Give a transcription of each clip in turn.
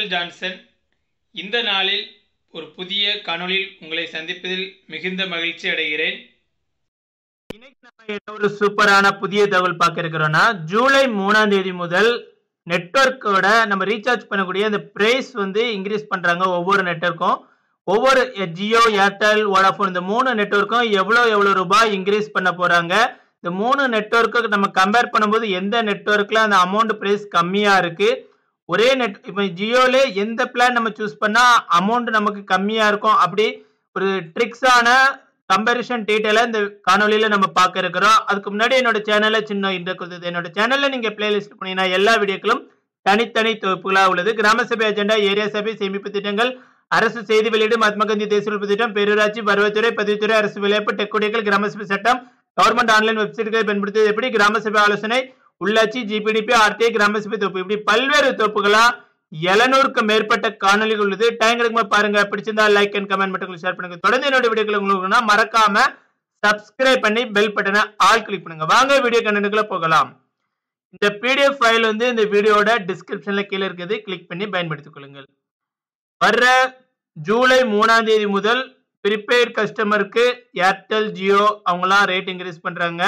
Michael Johnson. இந்த நாளில் ஒரு புதிய காணொளியில் உங்களை சந்திப்பதில் மிகுந்த மகிழ்ச்சி அடைகிறேன். இன்னைக்கு நம்ம என்ன ஒரு சூப்பரான புதிய தகவல் பார்க்க இருக்கிறோம்னா, ஜூலை 3ஆம் தேதி முதல் நெட்வொர்க்கோட நம்ம ரீசார்ஜ் பண்ணக்கூடிய அந்த பிரைஸ் வந்து இன்க்ரீஸ் பண்றாங்க. ஒவ்வொரு நெட்வொர்க்கும் ஒவ்வொரு ஜியோ, ஏர்டெல், வோடாஃபோன் இந்த 3 நெட்வொர்க்கும் எவ்வளவு ரூபாய் இன்க்ரீஸ் பண்ண போறாங்க. இந்த 3 நெட்வொர்க்கு நம்ம கம்பேர் பண்ணும்போது எந்த நெட்வொர்க்ல அந்த அமௌண்ட் பிரைஸ் கம்மியா இருக்கு, ஒரே இப்போ ஜியோல எந்த பிளான் நம்ம சூஸ் பண்ணா அமௌண்ட் நமக்கு கம்மியா இருக்கும், அப்படி ஒரு ட்ரிக்ஸான கம்பேரிஷன் டீடைலா இந்த காணொலியில நம்ம பார்க்க இருக்கிறோம். அதுக்கு முன்னாடி என்னோட சேனல்ல சின்ன இன்ட்ரோ கொடுத்தது. என்னோட சேனல்ல நீங்க பிளேலிஸ்ட் பண்ணீங்கன்னா எல்லா வீடியோக்களும் தனித்தனி தொகுப்புகளா உள்ளது. கிராம சபை அஜெண்டா, ஏரியா சபை சேமிப்பு திட்டங்கள், அரசு செய்தி வெளியீடு, மகாத்மா காந்தி தேசிய உறுப்பு திட்டம், பேரூராட்சி, வருவாய்த்துறை, பதிவுத்துறை, அரசு விளையாட்டு, டெக்குடிகள், கிராம சபை சட்டம், கவர்மெண்ட் ஆன்லைன் வெப்சைட்களை பயன்படுத்துவது எப்படி, கிராம சபை ஆலோசனை, உள்ளாட்சி, ஜிபிடிபி, ஆர்டிஐ, கிராம சபை தொகுப்பு, இப்படி பல்வேறு தொகுப்புகளா 700க்கு மேற்பட்ட காணொலிகள் உள்ளது. டைம் கிடைக்கும் பாருங்க. பிடிச்சிருந்தா லைக் அண்ட் கமெண்ட் மட்டும் ஷேர் பண்ணுங்க. தொடர்ந்து என்னோட வீடியோக்கள் உங்களுக்கு மறக்காம சப்ஸ்கிரைப் பண்ணி பெல் பட்டனை ஆல் கிளிக் பண்ணுங்க. வாங்க வீடியோ கண்டென்ட்குள்ள போகலாம். இந்த பிடிஎஃப் ஃபைல் வந்து இந்த வீடியோட டிஸ்கிரிப்ஷன்ல கீழே இருக்குது, கிளிக் பண்ணி பயன்படுத்திக் கொள்ளுங்கள். வர்ற ஜூலை 3ஆம் தேதி முதல் ப்ரீபெய்ட் கஸ்டமருக்கு ஏர்டெல், ஜியோ அவங்கலாம் ரேட் இன்க்ரீஸ் பண்றாங்க.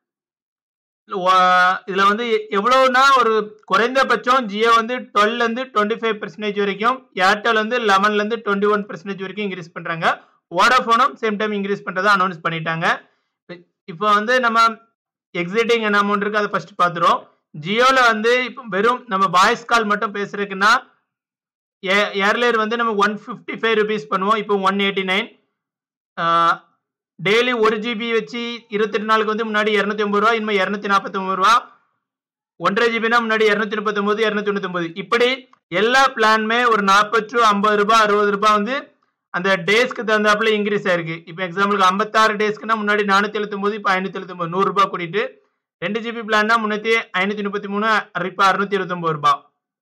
இதுல வந்து எவ்வளவுனா ஒரு குறைந்தபட்சம் ஜியோ வந்து 12ல இருந்து 25% வரைக்கும், ஏர்டெல் வந்து 11ல இருந்து 21% வரைக்கும் இன்க்ரீஸ் பண்றாங்க. வோடாஃபோனும் சேம் டைம் இன்க்ரீஸ் பண்றதா அனௌன்ஸ் பண்ணிட்டாங்க. இப்போ வந்து நம்ம எக்ஸிட்டிங் என்ன அமௌண்ட் இருக்கு அதை ஃபர்ஸ்ட் பார்த்துரும். ஜியோல வந்து இப்போ வெறும் நம்ம வாய்ஸ் கால் மட்டும் பேசுறதுக்குன்னா ஏர்லேயர் வந்து நம்ம 155 rupees பண்ணுவோம். இப்போ 189. டெய்லி 1 GB வச்சு 28 நாளுக்கு வந்து முன்னாடி 250 ரூபா, இனிமே 249 ரூபா. 1.5 GB முன்னாடி 239, 299. இப்படி எல்லா பிளானுமே ஒரு 40 to 50 ரூபாய், 60 ரூபாய் வந்து அந்த டேஸ்க்கு தகுந்தாப்புல இன்க்ரீஸ் ஆயிருக்கு. இப்போ எக்ஸாம்பிளுக்கு 56 டேஸ்க்குன்னா முன்னாடி 479, இப்போ 579, 100 ரூபாய் கூட்டிட்டு 2 GB பிளான்னா 533, இப்போ 629 ரூபாய்.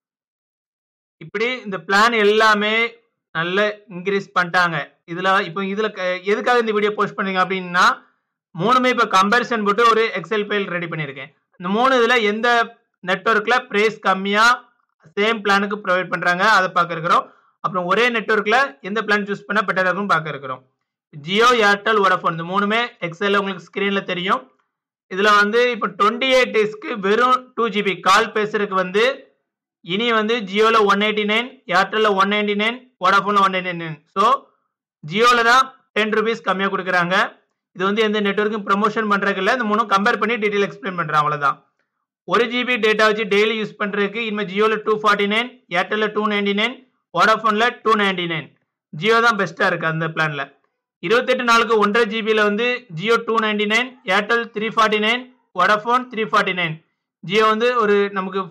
இப்படி இந்த பிளான் எல்லாமே நல்ல இன்க்ரீஸ் பண்ணிட்டாங்க. இதுல எதுக்காக இந்த வீடியோ போஸ்ட் பண்ணீங்க அப்படின்னா, மூணுமே இப்போ கம்பேரிசன் போட்டு ஒரு எக்ஸல் ஃபைல் ரெடி பண்ணியிருக்கேன். இந்த 3 இதுல எந்த நெட்வொர்க்ல பிரைஸ் கம்மியா சேம் பிளானுக்கு ப்ரொவைட் பண்றாங்க அதை பார்க்க இருக்கிறோம். அப்புறம் ஒரே நெட்வொர்க்ல எந்த பிளான் சூஸ் பண்ணா பெட்டரா இருக்கும்னு பார்க்க இருக்கிறோம். ஜியோ, ஏர்டெல், வோடாஃபோன் இந்த 3மே எக்ஸல்ல உங்களுக்கு ஸ்கிரீன்ல தெரியும். இதுல வந்து இப்போ 28 டேஸ்க்கு வெறும் 2 GB கால் பேசுறதுக்கு வந்து இனி வந்து ஜியோல 189, ஏர்டெல்ல 199, வோடாஃபோன்ல 199. ஸோ ஜியோல தான் 10 rupees கம்மியா கொடுக்குறாங்க. இது வந்து எந்த நெட்வொர்க்கும் ப்ரமோஷன் பண்றதுக்கு இல்லை. இந்த 3 கம்பேர் பண்ணி டீடைல் எக்ஸ்பிளைன் பண்றேன், அவ்வளவுதான். 1 GB டேட்டா வச்சு டெய்லி யூஸ் பண்றதுக்கு இனிமே ஜியோல 249, ஏர்டெல்ல 299, வோடாஃபோன்ல 299. ஜியோ தான் பெஸ்டா இருக்கு அந்த பிளான்ல. 28 நாளுக்கு 1.5 GB வந்து ஜியோ 299, ஏர்டெல் 349, வோடாஃபோன் 349. ஜியோ வந்து ஒரு நமக்கு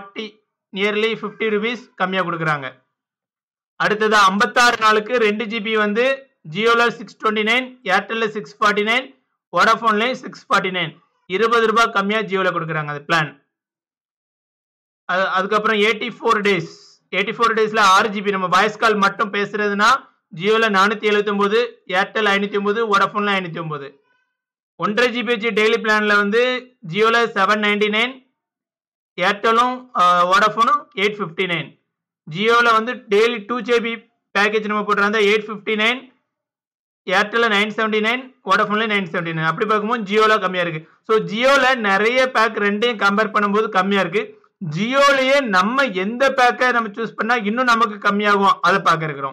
50 rupees கம்மியா கொடுக்குறாங்க. அடுத்தது 56 நாளுக்கு 2 GB வந்து ஜியோல 629, ஏர்டெல்ல 649, வோடாஃபோன்ல 649. 20 ரூபாய் கம்மியா ஜியோல கொடுக்குறாங்க அந்த பிளான். அதுக்கப்புறம் 84 டேஸ்ல 6 GB நம்ம வாய்ஸ் கால் மட்டும் பேசுறதுன்னா ஜியோல 479, ஏர்டெல் 509, வோடாஃபோன்ல 509. 1.5 GB வச்சு டெய்லி பிளான்ல வந்து ஜியோல 799, ஏர்டெலும் வோடாஃபோனும் 859. ஜியோல வந்து டெய்லி 2 GB பேக்கேஜ் நம்ம போட்டுருந்தா 859, ஏர்டெல்ல 979, வோடாஃபோன்ல 979. அப்படி பார்க்கும்போது ஜியோல கம்மியா இருக்கு. ஸோ ஜியோல நிறைய பேக் ரெண்டையும் கம்பேர் பண்ணும்போது கம்மியா இருக்கு. ஜியோலயே நம்ம எந்த பேக்கை நம்ம சூஸ் பண்ணா இன்னும் நமக்கு கம்மியாகும் அதை பார்க்க இருக்கிறோம்.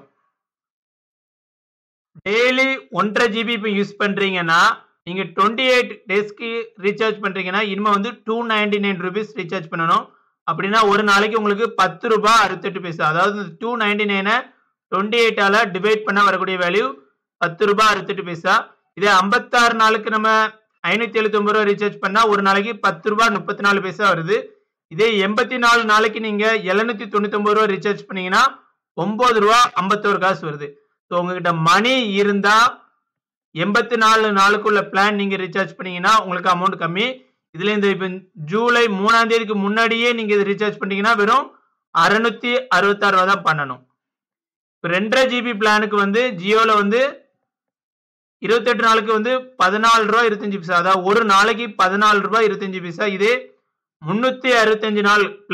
டெய்லி 1.5 GB இப்போ யூஸ் பண்றீங்கன்னா நீங்க 28 டேஸ்க்கு ரீசார்ஜ் பண்றீங்கன்னா இனிமே வந்து 299 rupees ரீசார்ஜ் பண்ணணும். அப்படின்னா ஒரு நாளைக்கு உங்களுக்கு 10 ரூபாய் 68 பைசா. அதாவது 299 28ஆல டிவைட் பண்ண வரக்கூடிய வேல்யூ 10 ரூபாய் 68 பைசா. இதே 56 நாளுக்கு நம்ம 579 ரூபாய் ரீசார்ஜ் பண்ணா ஒரு நாளைக்கு 10 ரூபாய் 34 பைசா வருது. இதே 84 நாளைக்கு நீங்க 799 ரூபாய் ரீசார்ஜ் பண்ணீங்கன்னா 9 ரூபாய் 51 காசு வருது. ஸோ உங்ககிட்ட மணி இருந்தா 84 நாளுக்குள்ள பிளான் நீங்க ரீசார்ஜ் பண்ணீங்கன்னா உங்களுக்கு அமௌண்ட் கம்மி. இதுல இந்த இப்போ ஜூலை 3ஆம் தேதிக்கு முன்னாடியே நீங்க இது ரீசார்ஜ் பண்ணீங்கன்னா வெறும் 666 ரூபா தான் பண்ணணும். இப்போ 2.5 GB பிளானுக்கு வந்து ஜியோல வந்து 28 நாளுக்கு வந்து 14 ரூபாய் 25 பைசா. அதாவது ஒரு நாளைக்கு 14 ரூபாய் 25 பைசா. இதே 365 நாள் பிளான்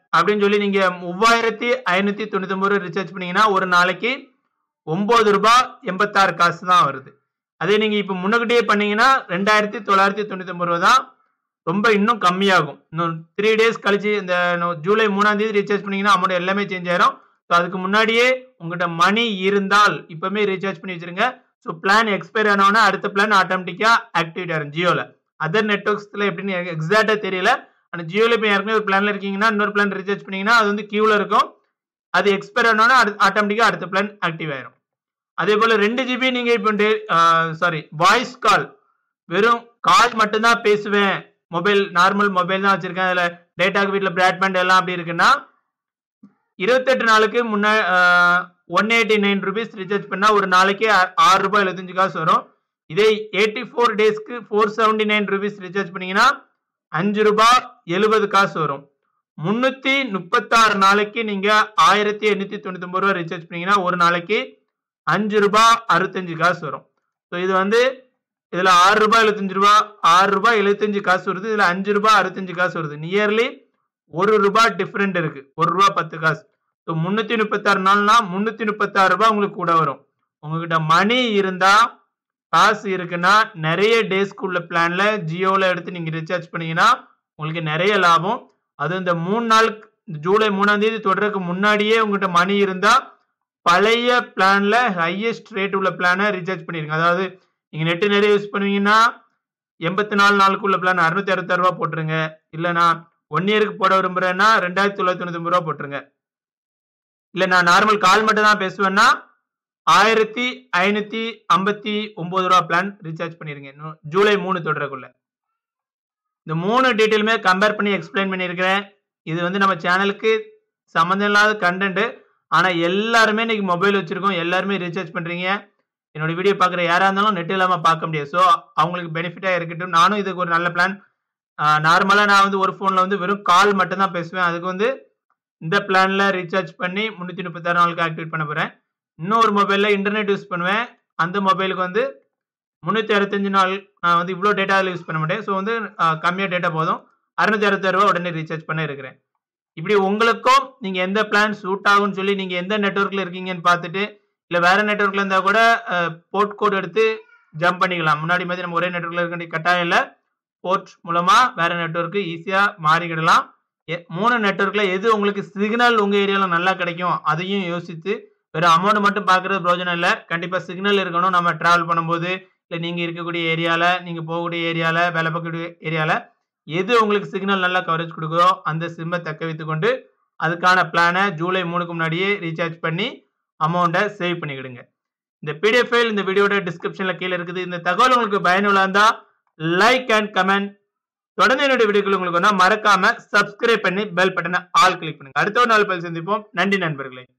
அப்படின்னு சொல்லி நீங்க 3599 ரூபாய் ரீசார்ஜ் பண்ணீங்கன்னா ஒரு நாளைக்கு 9 ரூபாய் 86 காசு தான் வருது. அதே நீங்க இப்ப முன்னக்கூட்டியே பண்ணீங்கன்னா 2999 ரூபாய் தான், ரொம்ப இன்னும் கம்மியாகும். இன்னும் 3 டேஸ் கழிச்சு இந்த ஜூலை 3ஆம் தேதி ரீசார்ஜ் பண்ணீங்கன்னா அமௌண்ட் எல்லாமே சேஞ்ச் ஆயிரும். ஸோ அதுக்கு முன்னாடியே உங்ககிட்ட மணி இருந்தால் இப்பவுமே ரீசார்ஜ் பண்ணி வச்சிருங்க. ஸோ பிளான் எக்ஸ்பயர் ஆனோன்னா அடுத்த பிளான் ஆட்டோமேட்டிக்கா ஆக்டிவேட் ஆகும் ஜியோல. அதர் நெட்வொர்க்ஸ்ல எப்படின்னு எக்ஸாக்டா தெரியல. ஆனா ஜியோல இப்போ ஏற்கனவே ஒரு பிளான்ல இருக்கீங்கன்னா இன்னொரு பிளான் ரீசார்ஜ் பண்ணீங்கன்னா அது வந்து கியூல இருக்கும். அது எக்ஸ்பயர் ஆனோன்னா ஆட்டோமேட்டிக்கா அடுத்த பிளான் ஆக்டிவ் ஆயிரும். அதே போல 2 GB நீங்க இப்போ வாய்ஸ் கால், வெறும் கால் மட்டும்தான் பேசுவேன், மொபைல் நார்மல் மொபைல் தான் வச்சிருக்கேன், அதுல டேட்டாக்கு வீட்டில் பிராட்பேண்ட் எல்லாம் அப்படி இருக்குன்னா 28 நாளுக்கு முன்னா 189 ரூபீஸ் ரீசார்ஜ் பண்ணா ஒரு நாளைக்கு 6 ரூபாய் 75 காசு வரும். இதே 84 டேஸ்க்கு 479 ரூபீஸ் ரீசார்ஜ் பண்ணீங்கன்னா 5 ரூபாய் 70 காசு வரும். 336 நாளைக்கு நீங்க 1899 ரூபாய் ரீசார்ஜ் பண்ணீங்கன்னா ஒரு நாளைக்கு 5 ரூபாய் 65 காசு வரும். ஸோ இது வந்து இதுல 6 ரூபாய் 75 ரூபாய் 6 ரூபாய் 75 காசு வருது, இதுல 5 ரூபாய் 65 காசு வருது. நியர்லி 1 ரூபாய் டிஃபரெண்ட் இருக்கு, 1 ரூபாய் 10 காசு. ஸோ 336 நாள்னா 336 ரூபாய் உங்களுக்கு கூட வரும். உங்ககிட்ட மணி இருந்தா காசு இருக்குன்னா நிறைய டேஸ்க்கு உள்ள பிளான்ல ஜியோல எடுத்து நீங்க ரீசார்ஜ் பண்ணீங்கன்னா உங்களுக்கு நிறைய லாபம். அது இந்த 3 நாளுக்கு ஜூலை 3ஆம் தேதி தொடருக்கு முன்னாடியே உங்ககிட்ட மணி இருந்தா பழைய பிளான்ல ஹையஸ்ட் ரேட் உள்ள பிளானை ரீசார்ஜ் பண்ணிருங்க. அதாவது நீங்க நெட் நிறைய யூஸ் பண்ணுவீங்கன்னா 84 நாளுக்குள்ள பிளான் 666 ரூபாய் போட்டுருங்க. இல்லைனா 1 இயருக்கு போட விரும்புறேன்னா 2999 ரூபாய் போட்டுருங்க. இல்ல நான் நார்மல் கால் மட்டும் தான் பேசுவேன்னா 1559 ரூபாய் பிளான் ரீசார்ஜ் பண்ணிருங்க ஜூலை 3 தொடரக்குள்ள. இந்த 3 டீட்டெயிலுமே கம்பேர் பண்ணி எக்ஸ்பிளைன் பண்ணியிருக்கிறேன். இது வந்து நம்ம சேனலுக்கு சம்மந்தம் இல்லாத கண்டென்ட். ஆனா எல்லாருமே இன்னைக்கு மொபைல் வச்சிருக்கோம், எல்லாருமே ரீசார்ஜ் பண்றீங்க. என்னோட வீடியோ பார்க்குற யாரா இருந்தாலும் நெட் இல்லாம பார்க்க முடியாது. ஸோ அவங்களுக்கு பெனிஃபிட்டா இருக்கட்டும். நானும் இதுக்கு ஒரு நல்ல பிளான். நார்மலா நான் வந்து ஒரு போன்ல வந்து வெறும் கால் மட்டும் தான் பேசுவேன். அதுக்கு வந்து இந்த பிளான்ல ரீசார்ஜ் பண்ணி 336 நாளுக்கு ஆக்டிவேட் பண்ண போறேன். இன்னொரு மொபைல்ல இன்டர்நெட் யூஸ் பண்ணுவேன். அந்த மொபைலுக்கு வந்து 365 நாள் நான் வந்து இவ்வளோ டேட்டா யூஸ் பண்ண மாட்டேன். ஸோ வந்து கம்மியாக டேட்டா போதும், 666 ரூபா உடனே ரீசார்ஜ் பண்ண இருக்கிறேன். இப்படி உங்களுக்கும் நீங்க எந்த பிளான் சூட் ஆகும்னு சொல்லி நீங்க எந்த நெட்வொர்க்ல இருக்கீங்கன்னு பார்த்துட்டு, இல்லை வேற நெட்வொர்க்ல இருந்தா கூட போர்ட் கோட் எடுத்து ஜம்ப் பண்ணிக்கலாம். முன்னாடி மாதிரி நம்ம ஒரே நெட்வொர்க்ல இருக்க வேண்டிய கட்டாயம் இல்லை. போர்ட் மூலமா வேற நெட்வொர்க்கு ஈஸியா மாறிக்கிடலாம். 3 நெட்வொர்க்ல எது உங்களுக்கு சிக்னல் உங்க ஏரியால நல்லா கிடைக்கும் அதையும் யோசித்து, வெறும் அமௌண்ட் மட்டும் பார்க்கறது பிரயோஜனம் இல்லை. கண்டிப்பா சிக்னல் இருக்கணும். நம்ம டிராவல் பண்ணும்போது, இல்லை நீங்க இருக்கக்கூடிய ஏரியால, நீங்க போகக்கூடிய ஏரியால, வேலை பார்க்கக்கூடிய ஏரியால எது உங்களுக்கு சிக்னல் நல்லா கவரேஜ் கொடுக்குதோ அந்த சிம்மை தக்க வைத்துக் கொண்டு அதுக்கான பிளானை ஜூலை 3க்கு முன்னாடியே ரீசார்ஜ் பண்ணி அமௌண்ட்டை சேவ் பண்ணிக்கிடுங்க. இந்த பிடிஎஃப் ஃபைல் இந்த வீடியோட டிஸ்கிரிப்ஷன்ல கீழே இருக்குது. இந்த தகவல் உங்களுக்கு பயனுள்ளதா இருந்தா லைக் அண்ட் கமெண்ட். தொடர்ந்து என்னுடைய வீடியோக்கள் உங்களுக்கு மறக்காம சப்ஸ்கிரைப் பண்ணி பெல் பட்டனை ஆல் கிளிக் பண்ணுங்க. அடுத்த ஒரு நாள் சந்திப்போம். நன்றி நண்பர்களே.